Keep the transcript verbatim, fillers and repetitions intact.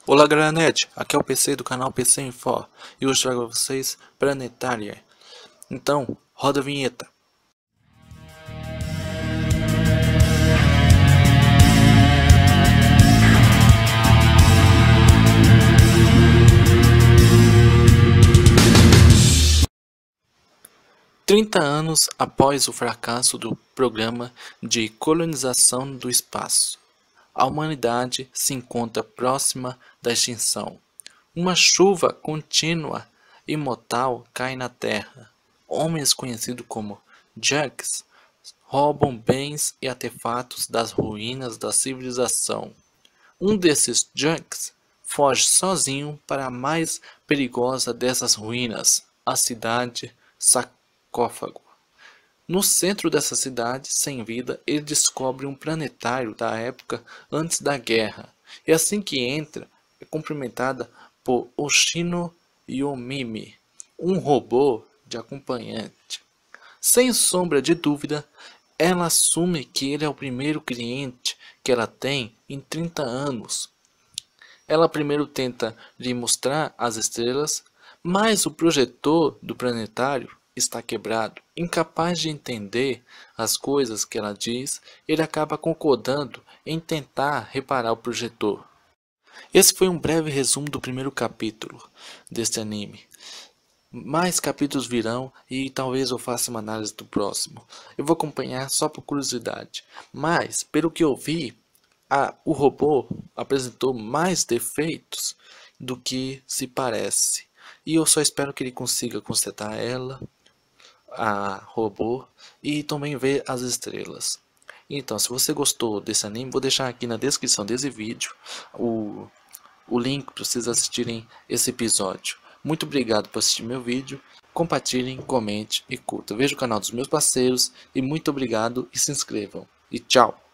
Olá galera, aqui é o P C do canal P C Info e hoje trago a vocês Planetária. Então, roda a vinheta. trinta anos após o fracasso do programa de colonização do espaço, a humanidade se encontra próxima da extinção. Uma chuva contínua e mortal cai na Terra. Homens conhecidos como Jacks roubam bens e artefatos das ruínas da civilização. Um desses Jacks foge sozinho para a mais perigosa dessas ruínas, a cidade Sarcófago. No centro dessa cidade sem vida, ele descobre um planetário da época antes da guerra, e assim que entra, é cumprimentada por Oshino Yomimi, um robô de acompanhante. Sem sombra de dúvida, ela assume que ele é o primeiro cliente que ela tem em trinta anos. Ela primeiro tenta lhe mostrar as estrelas, mas o projetor do planetário está quebrado. Incapaz de entender as coisas que ela diz, ele acaba concordando em tentar reparar o projetor. Esse foi um breve resumo do primeiro capítulo deste anime. Mais capítulos virão e talvez eu faça uma análise do próximo. Eu vou acompanhar só por curiosidade. Mas, pelo que eu vi, a, o robô apresentou mais defeitos do que se parece. E eu só espero que ele consiga consertar ela, a robô, e também ver as estrelas. Então, se você gostou desse anime, vou deixar aqui na descrição desse vídeo o, o link para vocês assistirem esse episódio. Muito obrigado por assistir meu vídeo, compartilhem, comente e curta. Veja o canal dos meus parceiros e muito obrigado e se inscrevam. E tchau!